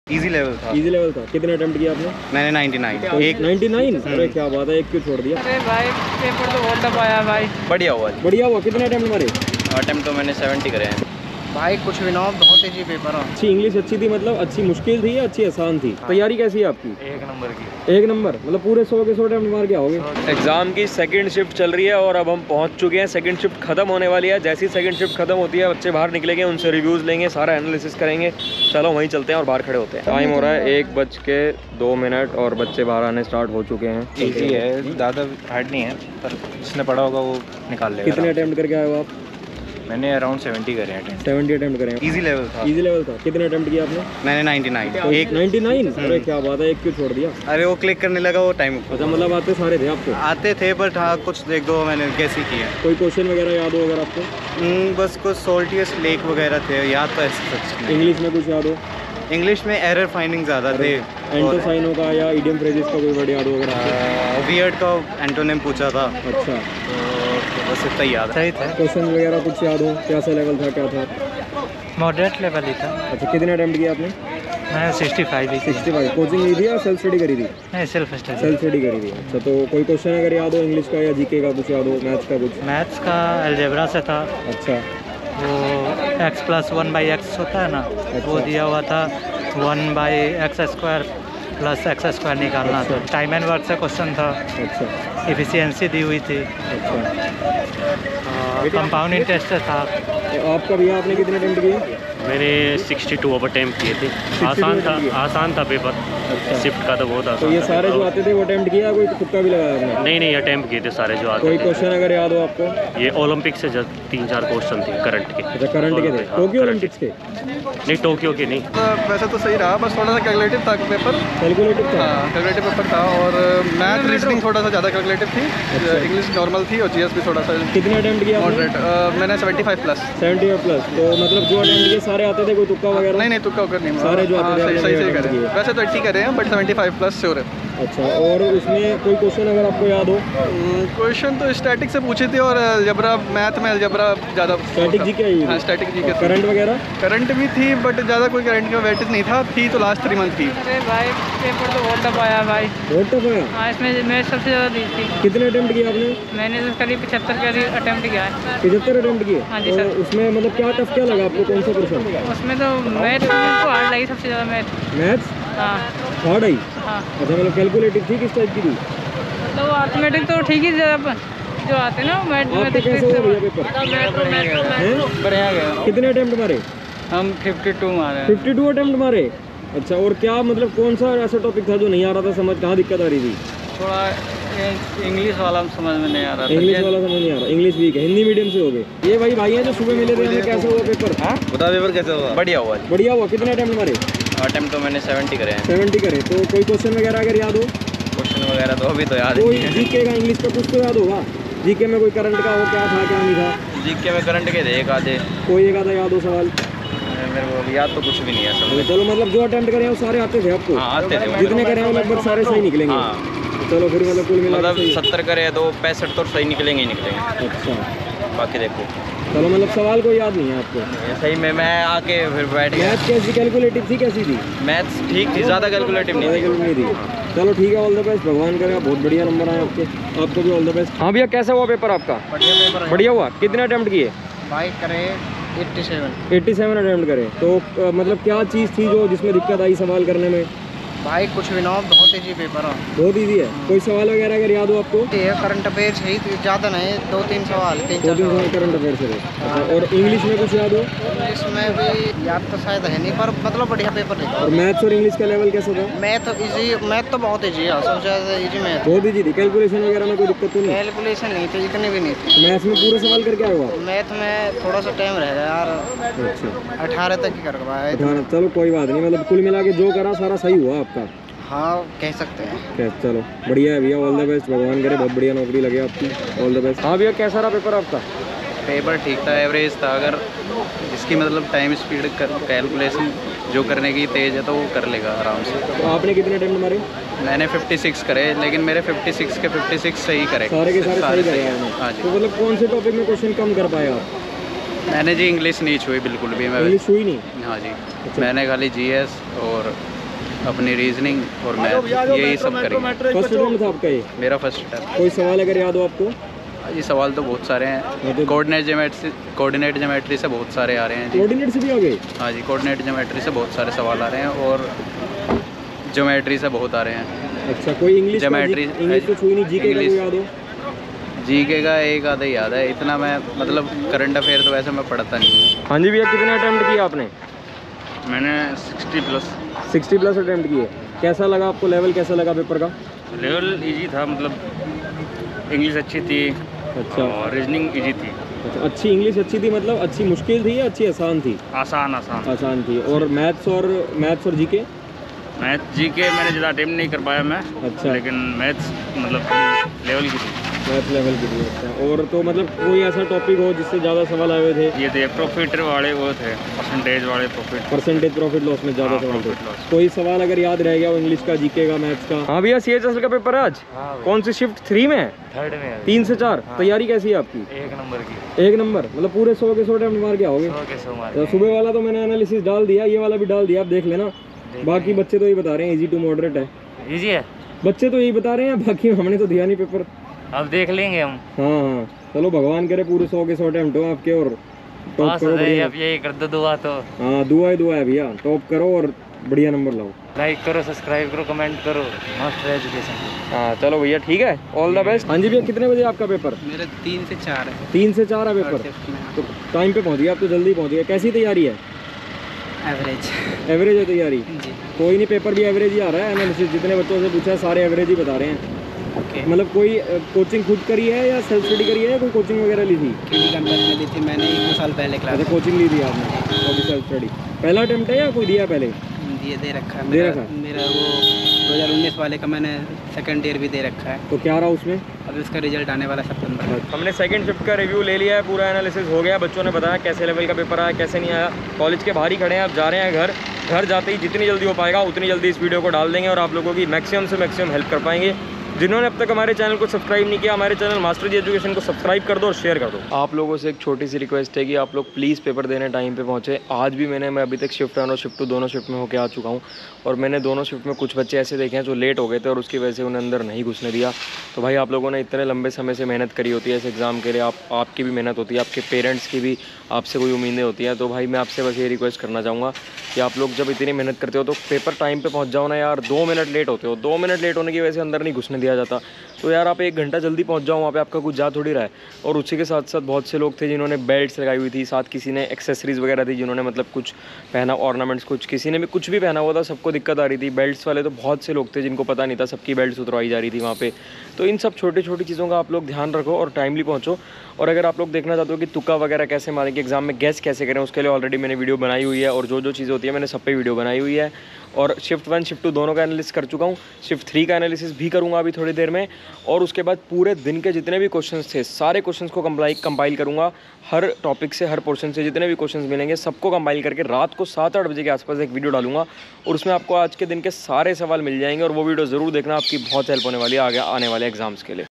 Easy level था। Easy level था। कितने अटेम्प्ट किया आपने? मैंने 99। एक 99? अरे क्या बात है, एक क्यों छोड़ दिया? अरे भाई पेपर तो बहुत दबाया भाई। बढ़िया हुआ। बढ़िया हुआ। कितने अटेम्प्ट मारे? अटेम्प्ट तो मैंने 70 करे हैं भाई। कुछ भी ना, बहुत ईजी पेपर है। अच्छी इंग्लिश अच्छी थी, मतलब अच्छी मुश्किल थी या अच्छी आसान थी? तैयारी कैसी है आपकी? एक नंबर की। एक नंबर, मतलब पूरे 100 के 100 अटेम्प्ट मार के आओगे। एग्जाम की सेकंड शिफ्ट चल रही है और अब हम पहुंच चुके हैं। सेकंड शिफ्ट खत्म होने वाली है। जैसी सेकंड शिफ्ट खत्म होती है बच्चे बाहर निकलेंगे, उनसे रिव्यूज़ लेंगे, सारा एनालिसिस करेंगे। चलो वहीं चलते हैं और बाहर खड़े होते हैं। टाइम हो रहा है 1:02 और बच्चे बाहर आने स्टार्ट हो चुके हैं। इजी है, ज़्यादा हार्ड नहीं है, पर जिसने पढ़ा होगा वो निकाल लेगा। कितने अटेम्प्ट करके आए हो आप? मैंने अराउंड 70 करे हैं। 70 अटेम्प्ट करे हैं। इजी लेवल था। इजी लेवल था। कितने अटेम्प्ट किया आपने? मैंने 99। एक 99? अरे क्या बात है, एक क्यों छोड़ दिया? अरे वो क्लिक करने लगा वो टाइम। अच्छा, मतलब आते सारे थे आपको? आते थे बट हाँ कुछ एक दो मैंने कैसे किए। कोई क्वेश्चन वगैरह याद हो अगर आपको? बस कुछ सोल्टियस लेक वगैरह थे, याद तो ऐसे सच। इंग्लिश में कुछ याद हो? इंग्लिश में एरर फाइंडिंग ज़्यादा थे। एंटोसाइनो का या इडियम फ्रेजेस का कोई वर्ड याद हो अगर आपको? वियर्ड का एंटोनिम पूछा था। अच्छा, तो बस इतना ही याद है। क्वेश्चन वगैरह कुछ याद हो? कैसा लेवल था, क्या था? मॉडरेट लेवल ही था। अच्छा, कितने अटेम्प्ट किया आपने? मैं 65 ही। 65। कोचिंग ली थी या सेल्फ स्टडी करी थी? नहीं, सेल्फ स्टडी। सेल्फ स्टडी करी थी। अच्छा, तो कोई क्वेश्चन अगर याद हो इंग्लिश का या जीके का कुछ याद हो? मैथ्स का कुछ? मैथ्स का अलजेब्रा से था। अच्छा, वो x+1/x होता है ना, वो दिया हुआ था। 1/x² + x² निकालना था। टाइम एंड वर्क से क्वेश्चन था। अच्छा, एफिशिएंसी दी हुई थी। अच्छा। कंपाउंड इंटरेस्ट था। आपका भैया, आपने कितने अटेम्प्ट किए? मैंने 62 अटेम्प्ट किए थे। 62 आसान था पेपर। अच्छा। शिफ्ट का तो बहुत आसान तो ये था। सारे जो आते थे वो अटेम्प्ट किया, कोई तुक्का भी लगाया आपने? नहीं अटेम्प्ट किए थे सारे जो आते कोई थे। क्वेश्चन अगर याद हो आपको? ये ओलंपिक से 3-4 क्वेश्चन थे करंट के। अच्छा, करंट के थे? हाँ, टोक्यो current ओलंपिक्स के? नहीं, टोक्यो के नहीं। वैसे तो सही रहा, बस थोड़ा सा कैलकुलेटिव था पेपर। कैलकुलेटिव था? हाँ, कैलकुलेटिव पेपर था और मैथ रीजनिंग थोड़ा सा ज़्यादा कैलकुलेटिव थी। अच्छा। इंग्लिश नॉर्मल थी और जीएस भी थोड़ा सा कितने अटेम्प्ट किया आपने? मॉडरेट। मैंने 75+। 70+। तो मतलब जो अटेम्प्ट किए सारे आते थे, कोई तुक्का वगैरह? नहीं तुक्का उक्का नहीं। सारे जो आते थे आपने सही attempt करे। किए। वैसे तो 80 करे हैं बट 75+ श्योर है। अच्छा, और उसमें कोई क्वेश्चन अगर आपको याद हो? क्वेश्चन तो स्टैटिक से पूछे थे और अलजेब्रा, मैथ में अलजेब्रा ज़्यादा। स्टैटिक जीके आई हुई? हाँ, स्टैटिक जीके। करंट वगैरह? करंट भी थी बट ज़्यादा कोई करंट का वेटेज नहीं था। थी तो लास्ट 3 मंथ थी। अरे भाई पेपर तो बहुत दबाया भाई। बहुत टफ है। हाँ, इसमें मैं सबसे ज़्यादा दी थी। कितने अटेम्प्ट किए आपने? मैंने तो करीब 75 के अटेम्प्ट किया है। 75 अटेम्प्ट किए? हाँ जी तो सर। उसमें मतलब क्या टफ क्या लगा आपको? कौन सा क्वेश्चन? उसमें तो मैथ को हार्ड लगी सबसे ज़्यादा। मैथ्स हाँ हार्ड आई? हाँ। अच्छा, मतलब कैलकुलेटिव थी, किस टाइप की थी? तो अर्थमेटिक तो ठीक ही ज़्यादा जो आते हैं ना आपका कैसे हुआ भैया पेपर? हैं? बढ़िया गया। कितने अटेम्प्ट मारे? हम 52 मारे। 52 अटेम्प्ट मारे? अच्छा, और क्या मतलब कौन सा ऐसा टॉपिक था जो नहीं आ रहा था समझ? कहाँ दिक्कत आ रही थी? थोड़ा इंग्लिश वाला समझ में नहीं आ रहा था। इंग्लिश वाला समझ नहीं आ रहा? इंग्लिश वीक है। हिंदी मीडियम से हो गए ये भाई हैं जो सुबह मिले थे हमें। कैसा हुआ पेपर? बता पेपर कैसा हुआ? बढ़िया हुआ। बढ़िया हुआ। कितने अटेम्प्ट मारे? अटेम्प्ट तो मैंने 70 करे हैं। 70 करे। तो कोई क्वेश्चन वगैरह अगर याद हो? क्वेश्चन वगैरह तो अभी तो याद कोई नहीं है। जीके का, इंग्लिश का कुछ तो याद होगा? जीके में कोई करंट का हो, क्या था क्या नहीं था? जीके में करंट के थे एक आधे। कोई एक आधा याद हो सवाल? मेरे को अभी याद तो कुछ भी नहीं है सब। चलो, मतलब जो अटेम्प्ट करे हैं वो सारे आते थे आपको? हाँ, आते थे। जितने करे हैं लगभग सारे सही निकलेंगे? हाँ। चलो फिर मतलब कुल मिला मतलब 70 करे तो 65 तो सही निकलेंगे ही निकलेंगे। अच्छा, बाकी देखो। चलो मतलब सवाल कोई याद नहीं है आपको? सही में मैं आके फिर बैठ गया। मैथ्स कैसी कैलकुलेटिव थी, कैसी थी? मैथ्स ठीक थी, ज़्यादा कैलकुलेटिव नहीं थी। चलो ठीक है, ऑल द बेस्ट। भगवान करे बहुत बढ़िया नंबर आए आपके। आपको भी ऑल द बेस्ट। हाँ भैया, कैसा हुआ पेपर आपका? बढ़िया पेपर है बढ़िया हुआ। कितने अटेम्प्ट किए? भाई करे 87। 87 अटेम्प्ट करे। तो मतलब क्या चीज़ थी जो जिसमें दिक्कत आई सवाल करने में? भाई कुछ भी ना, बहुत ईजी पेपर है। बहुत ईजी है। कोई सवाल वगैरह अगर याद हो आपको? ये करंट अफेयर है, ज़्यादा नहीं, 2-3 सवाल। 2-3 सवाल करंट अफेयर से थे। और इंग्लिश में कुछ याद हो? इसमें भी याद तो शायद है नहीं, पर मतलब बढ़िया पेपर है। और मैथ्स और इंग्लिश का लेवल कैसा था? मैथ तो बहुत ईजी है, सबसे ज़्यादा ईजी मैथ। बहुत ईजी थी। कैलकुलेशन वगैरह में कोई दिक्कत तो नहीं? कैलकुलेशन नहीं थी, इतनी भी नहीं थी। मैथ्स में पूरे सवाल करके आए हो आप? मैथ में थोड़ा सा टाइम रह गया यार। अच्छा, 18 तक ही कर पाया। 18। चलो कोई बात नहीं, मतलब कुल मिला के जो करा सारा सही हुआ आपका? हाँ, कह सकते हैं। चलो बढ़िया है भैया, ऑल द बेस्ट। भगवान करे बहुत बढ़िया नौकरी लगे आपकी। All the best. हाँ भैया, कैसा रहा पेपर आपका? पेपर ठीक था, एवरेज था। अगर जिसकी मतलब टाइम स्पीड कैलकुलेशन जो करने की तेज़ है तो वो कर लेगा आराम से। तो आपने कितने अटेम्प्ट मारे? मैंने 56 करे, लेकिन मेरे 56 के 56 सही करे। सारे के सारे सही करे आपने? हाँ जी। तो मतलब कौन से टॉपिक में क्वेश्चन कम कर पाए आप? मैंने जी इंग्लिश नहीं छुई बिल्कुल भी। मैं इंग्लिश हुई नहीं? हाँ जी। मैंने खाली जीएस और अपनी रीजनिंग और मैथ यही सब करेंगे। फर्स्ट अटेम्प्ट था आपका ये? मेरा फर्स्ट अटैम्प्ट। कोई सवाल अगर याद हो आपको? जी सवाल तो बहुत सारे हैं। कोऑर्डिनेट ज्योमेट्री से बहुत सारे आ रहे हैं जी। कोऑर्डिनेट से भी आ गए? हाँ जी, कोऑर्डिनेट ज्योमेट्री से बहुत सारे सवाल आ रहे हैं और ज्योमेट्री से बहुत आ रहे हैं। अच्छा, कोई इंग्लिश ज्योमेट्री इंग्लिश तो छुई नहीं, जीके का कोई याद हो? जीके का एक आधा याद है, इतना मैं मतलब करंट अफेयर तो वैसे मैं पढ़ता नहीं हूँ। हाँ जी भैया, कितने अटेम्प्ट किए आपने? मैंने 60+। 60+ अटेम्प्ट किए। कैसा लगा आपको? लेवल कैसा लगा पेपर का? लेवल इजी था, मतलब इंग्लिश अच्छी थी। अच्छा, और रीजनिंग इजी थी। अच्छा, अच्छी इंग्लिश अच्छी थी, मतलब अच्छी मुश्किल थी या अच्छी आसान थी? आसान आसान थी। और मैथ्स और जीके? मैथ जीके मैंने ज़्यादा अटेम्प्ट नहीं कर पाया मैं। अच्छा, लेकिन मैथ्स मतलब लेवल की थी। मैथ लेवल की थी। अच्छा, और तो मतलब कोई ऐसा टॉपिक हो जिससे ज़्यादा सवाल आए हुए थे? ये थे प्रॉफिट वाले, वो थे परसेंटेज वाले प्रॉफिट। परसेंटेज प्रॉफिट लॉस में ज़्यादा सवाल थे। कोई सवाल अगर याद रह गया हो इंग्लिश का, जीके का, मैथ्स का? हाँ भैया, CHSL का पेपर है आज। कौन सी शिफ्ट? 3 में? 3rd में। 3 से 4। तैयारी कैसी है आपकी? 1 नंबर की। 1 नंबर, मतलब पूरे 100 के 100 अटेम्प्ट मार के आओगे? 100 के 100 मार। तो सुबह वाला तो मैंने एनालिसिस डाल दिया, ये वाला भी डाल दिया, आप देख लेना। बाकी बच्चे तो यही बता रहे हैं इजी टू मॉडरेट है। इजी है, बच्चे तो यही बता रहे हैं, बाकी हमने तो दिया नहीं पेपर। अब देख लेंगे हम। हाँ, चलो भगवान करे पूरे 100 के 100 अटेम्प्ट हो आपके और टॉप करो बढ़िया। अब यही कर दो दुआ तो। हाँ, दुआ है भैया, टॉप करो और बढ़िया नंबर लाओ। लाइक करो, सब्सक्राइब करो, कमेंट करो। मस्त एजुकेशन। हाँ चलो भैया, ठीक है, ऑल द बेस्ट। हाँ जी भैया, कितने बजे आपका पेपर? मेरा 3 से 4 है। 3 से 4 है पेपर, तो टाइम पे पहुँच गया, आप तो जल्दी पहुँच गए। कैसी तैयारी है? एवरेज है तैयारी जी। कोई नहीं, पेपर भी एवरेज ही आ रहा है। एनालिसिस जितने बच्चों से पूछा है सारे एवरेज ही बता रहे हैं। मतलब कोई कोचिंग खुद करी है या सेल्फ स्टडी करी है, कोई कोचिंग वगैरह ली थी? कैंपस में ली थी मैंने 1 साल पहले क्लास। अच्छा, कोचिंग ली थी आपने, तो भी सेल्फ स्टडी। पहला अटेम्प्ट है या कोई दिया पहले? ये दे रखा है। दे रखा? मेरा वो 2019 वाले का मैंने सेकंड ईयर भी दे रखा है। तो क्या रहा उसमें? अभी उसका रिजल्ट आने वाला सितंबर में। हमने सेकंड शिफ्ट का रिव्यू ले लिया है, पूरा एनालिसिस हो गया। बच्चों ने बताया कैसे लेवल का पेपर आया, कैसे नहीं आया। कॉलेज के बाहर ही खड़े हैं, अब जा रहे हैं घर जाते ही जितनी जल्दी हो पाएगा उतनी जल्दी इस वीडियो को डाल देंगे और आप लोगों की मैक्सिमम से मैक्सिमम हेल्प कर पाएंगे। जिन्होंने अब तक हमारे चैनल को सब्सक्राइब नहीं किया, हमारे चैनल मास्टर जी एजुकेशन को सब्सक्राइब कर दो और शेयर कर दो। आप लोगों से एक छोटी सी रिक्वेस्ट है कि आप लोग प्लीज़ पेपर देने टाइम पे पहुँचे। आज भी मैं अभी तक शिफ्ट 1 और शिफ्ट 2 दोनों शिफ्ट में होकर आ चुका हूँ और मैंने दोनों शिफ्ट में कुछ बच्चे ऐसे देखे हैं जो लेट हो गए थे और उसकी वजह से उन्हें अंदर नहीं घुसने दिया। तो भाई, आप लोगों ने इतने लंबे समय से मेहनत करी होती है इस एग्ज़ाम के लिए, आपकी भी मेहनत होती है, आपके पेरेंट्स की भी आपसे कोई उम्मीदें होती हैं। तो भाई, मैं आपसे बस ये रिक्वेस्ट करना चाहूँगा कि आप लोग जब इतनी मेहनत करते हो तो पेपर टाइम पे पहुँच जाओ ना यार। 2 मिनट लेट होते हो, 2 मिनट लेट होने की वजह से अंदर नहीं घुसने दिया जाता। तो यार आप 1 घंटा जल्दी पहुँच जाओ, वहाँ पे आपका कुछ जा थोड़ी रहा है। और उसी के साथ साथ बहुत से लोग थे जिन्होंने बेल्ट्स लगाई हुई थी, साथ किसी ने एक्सेसरीज़ वगैरह थी, जिन्होंने मतलब कुछ पहना, ऑर्नामेंट्स कुछ, किसी ने भी कुछ भी पहना हुआ था, सबको दिक्कत आ रही थी। बेल्ट्स वाले तो बहुत से लोग थे जिनको पता नहीं था, सबकी बेल्ट्स उतरवाई जा रही थी वहाँ पे। तो इन सब छोटी छोटी चीज़ों का आप लोग ध्यान रखो और टाइमली पहुँचो। और अगर आप लोग देखना चाहते हो कि तुक्का वगैरह कैसे मारेंगे एग्जाम में, गैस कैसे करें, उसके लिए ऑलरेडी मैंने वीडियो बनाई हुई है और जो जो चीज़ें होती है मैंने सब पे वीडियो बनाई हुई है। और शिफ्ट 1 शिफ्ट 2 दोनों का एनालिसिस कर चुका हूँ, शिफ्ट 3 का एनालिसिस भी करूँगा अभी थोड़ी देर में। और उसके बाद पूरे दिन के जितने भी क्वेश्चंस थे सारे क्वेश्चंस को कंपाइल करूँगा। हर टॉपिक से, हर पोर्शन से जितने भी क्वेश्चंस मिलेंगे सबको कंपाइल करके रात को 7-8 बजे के आसपास एक वीडियो डालूंगा और उसमें आपको आज के दिन के सारे सवाल मिल जाएंगे और वो वीडियो ज़रूर देखना, आपकी बहुत हेल्प होने वाली है आगे आने वाले एग्जाम्स के लिए।